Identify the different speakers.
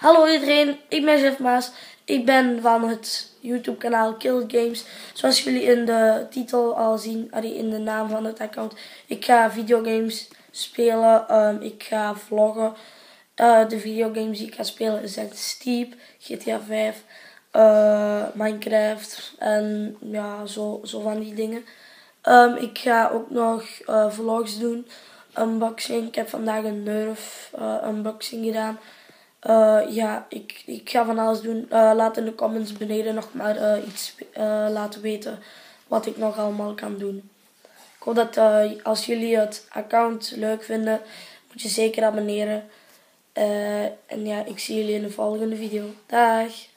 Speaker 1: Hallo iedereen, ik ben Jeff Maas. Ik ben van het YouTube kanaal Kill Games. Zoals jullie in de titel al zien, in de naam van het account. Ik ga videogames spelen, ik ga vloggen. De videogames die ik ga spelen zijn Steep, GTA 5, Minecraft en ja, zo van die dingen. Ik ga ook nog vlogs doen, unboxing. Ik heb vandaag een Nerf unboxing gedaan. Ja, ik ga van alles doen. Laat in de comments beneden nog maar iets laten weten wat ik nog allemaal kan doen. Ik hoop dat als jullie het account leuk vinden, moet je zeker abonneren. En ja, ik zie jullie in de volgende video. Dag!